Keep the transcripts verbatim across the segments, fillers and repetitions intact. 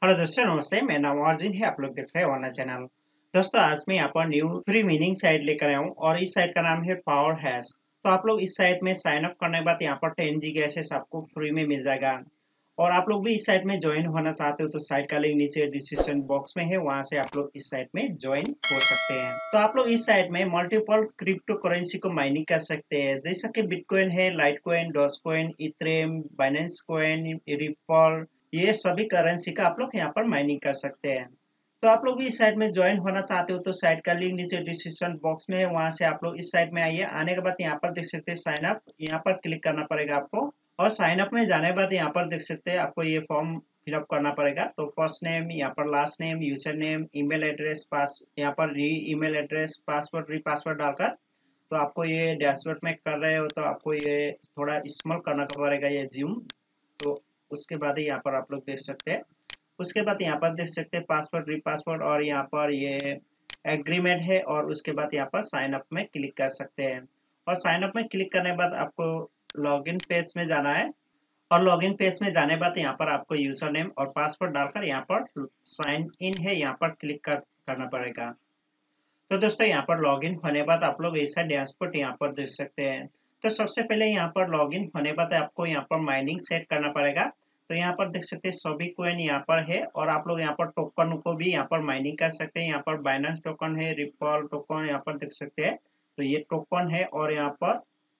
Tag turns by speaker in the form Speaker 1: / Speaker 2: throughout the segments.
Speaker 1: Hello दोस्तों, नमस्ते। मेरा नाम अर्जुन है। आप लोग देख रहे हैं वाना चैनल। दोस्तों, आज मैं यहाँ पर न्यू फ्री मीनिंग साइट लेकर आया हूँ और इस साइट का नाम है पावर हैश। तो आप लोग इस साइट में साइन अप करने के बाद यहाँ पर टेन जी गैसेस आपको फ्री में मिल जाएगा। और आप लोग भी इस साइट में ज्वाइन होना चाहते हो तो साइट का लिंक नीचे डिस्क्रिप्शन बॉक्स में है, वहां से आप लोग इस साइट में ज्वाइन हो सकते हैं। तो आप लोग इस साइट में मल्टीपल क्रिप्टो करेंसी को माइनिंग कर सकते हैं, जैसा कि बिटकॉइन है, Litecoin, Dogecoin, Ethereum, Binance coin, Ripple, ये सभी करेंसी का आप लोग यहाँ पर माइनिंग कर सकते हैं। तो आप लोग भी इस साइट में ज्वाइन होना चाहते हो तो साइट का लिंक नीचे डिस्क्रिप्शन बॉक्स में है, वहां से आप लोग इस साइट में आइए। आने के बाद यहाँ पर देख सकते हैं साइन अप, यहाँ पर क्लिक करना पड़ेगा आपको। और साइन अप में जाने के बाद यहाँ पर देख सकते हैं आपको ये फॉर्म फिलअप करना पड़ेगा। तो फर्स्ट नेम, यहाँ पर last name, user name, email address, pass यहाँ पर re email address, password, re password डालकर तो आपको ये डैशबोर्ड में कर रहे हो तो आपको ये थोड़ा स्मॉल करना पड़ेगा, ये जूम। तो उसके बाद यहाँ पर आप लोग देख सकते हैं। उसके बाद यहाँ पर देख सकते हैं पासवर्ड, रीपासवर्ड, और यहाँ पर ये एग्रीमेंट है। और उसके बाद यहाँ पर साइन अप में क्लिक कर सकते हैं। और साइन अप में क्लिक करने के बाद आपको लॉगिन पेज में जाना है। और लॉगिन पेज में जाने के बाद यहाँ पर आपको यूजर नेम और पासवर्ड डालकर यहाँ पर साइन इन है, यहाँ पर क्लिक कर करना पड़ेगा। तो दोस्तों, यहाँ पर लॉगिन होने के बाद आप लोग ऐसा डैशबोर्ड यहाँ पर देख सकते हैं। तो सबसे पहले यहाँ पर लॉगिन होने के बाद आपको यहाँ पर माइनिंग सेट करना पड़ेगा। तो यहाँ पर देख सकते हैं सभी कॉइन यहाँ पर है, और आप लोग यहाँ पर टोकन को भी यहाँ पर माइनिंग कर सकते हैं। यहाँ पर बाइनेंस टोकन है, रिपल टोकन यहाँ पर देख सकते हैं। तो ये टोकन है। और यहाँ पर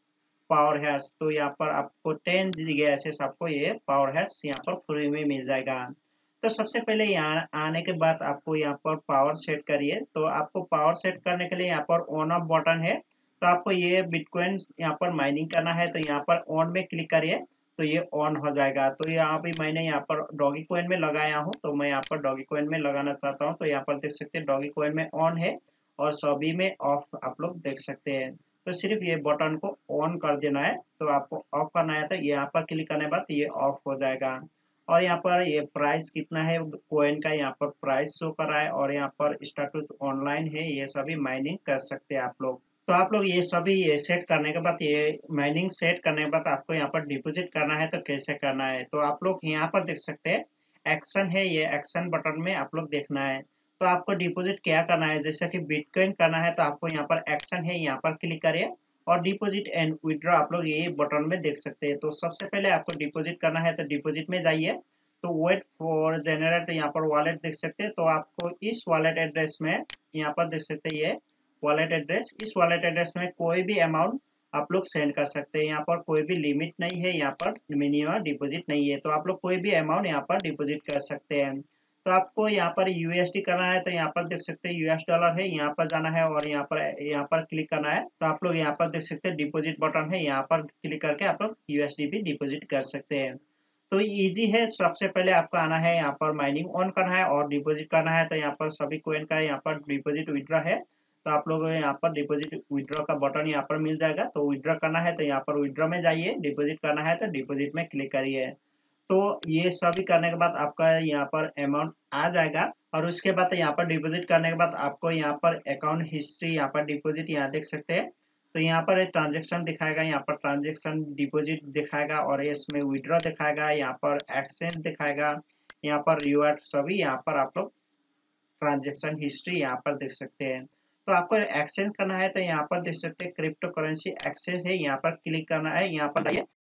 Speaker 1: पावर हैश, तो यहाँ पर आपको टेन गैसेस आपको ये पावर हैश यहाँ पर फ्री में मिल जाएगा। तो सबसे पहले यहाँ आने के बाद आपको यहाँ पर पावर सेट करिए। तो आपको पावर सेट करने के लिए यहाँ पर ऑन ऑफ बटन है। तो आपको ये बिटकॉइन यहाँ पर माइनिंग करना है तो यहाँ पर ऑन में क्लिक करिए तो ये ऑन हो जाएगा। तो यहाँ भी मैंने यहाँ पर डॉगी कॉइन में लगाया हूँ, तो मैं यहाँ पर डॉगी कॉइन में लगाना चाहता हूँ। तो यहाँ पर देख सकते हैं डॉगी कॉइन में ऑन है और सभी में ऑफ आप लोग देख सकते हैं। तो सिर्फ ये बटन को ऑन कर देना है। तो आपको ऑफ करना है तो यहाँ पर क्लिक करने के बाद ये ऑफ हो जाएगा। और यहाँ पर ये प्राइस कितना है कॉइन का, यहाँ पर प्राइस शो कर रहा है। और यहाँ पर स्टेटस ऑनलाइन है, ये सभी माइनिंग कर सकते हैं आप लोग। तो आप लोग ये सभी ये सेट करने के बाद, ये माइनिंग सेट करने के बाद आपको यहाँ पर डिपॉजिट करना है तो कैसे करना है। तो आप लोग यहाँ पर देख सकते हैं एक्शन है, ये एक्शन बटन में आप लोग देखना है। तो आपको डिपॉजिट क्या करना है, जैसे कि बिटकॉइन करना है तो आपको यहाँ पर एक्शन है, यहाँ पर क्लिक करिए। और डिपॉजिट एंड विड्रॉ आप लोग ये बटन में देख सकते हैं। तो सबसे पहले आपको डिपॉजिट करना है तो डिपॉजिट में जाइए। तो वेट फॉर जनरेट, यहाँ पर वॉलेट देख सकते हैं। तो आपको इस वॉलेट एड्रेस में यहाँ पर देख सकते हैं ये वॉलेट एड्रेस, इस वॉलेट एड्रेस में कोई भी अमाउंट आप लोग सेंड कर सकते हैं। यहाँ पर कोई भी लिमिट नहीं है, यहाँ पर मिनिमम डिपॉजिट नहीं है। तो आप लोग कोई भी अमाउंट यहाँ पर डिपॉजिट कर सकते हैं। तो आपको यहाँ पर यूएसडी करना है तो यहाँ पर देख सकते हैं यूएस डॉलर है, यहाँ पर जाना है और यहाँ पर यहाँ पर क्लिक करना है। तो आप लोग यहाँ पर देख सकते हैं डिपॉजिट बटन है, यहाँ पर क्लिक करके आप लोग यूएसडी भी डिपॉजिट कर सकते हैं। तो इजी है। सबसे पहले आपको आना है, यहाँ पर माइनिंग ऑन करना है और डिपॉजिट करना है। तो यहाँ पर सभी कॉइन का यहाँ पर डिपॉजिट विड्रॉ है। तो आप लोग यहाँ पर डिपॉजिट विड्रॉ का बटन यहाँ पर मिल जाएगा। तो विड्रॉ करना है तो यहाँ पर विड्रॉ में जाइए, डिपॉजिट करना है तो डिपॉजिट में क्लिक करिए। तो ये सभी करने के बाद आपका यहाँ पर अमाउंट आ जाएगा। और उसके बाद यहाँ पर डिपॉजिट करने के बाद आपको यहाँ पर अकाउंट हिस्ट्री, यहाँ पर डिपॉजिट यहाँ देख सकते हैं। तो यहाँ पर एक ट्रांजेक्शन दिखाएगा, यहाँ पर ट्रांजेक्शन डिपॉजिट दिखाएगा और इसमें विड्रॉ दिखाएगा, यहाँ पर एक्सचेंज दिखाएगा, यहाँ पर रिवार्ड, सभी यहाँ पर आप लोग ट्रांजेक्शन हिस्ट्री यहाँ पर देख सकते हैं। तो आपको एक्सचेंज करना है तो यहाँ पर देख सकते हैं क्रिप्टो करेंसी एक्सचेंज है, यहाँ पर क्लिक करना है, यहाँ पर जाइए।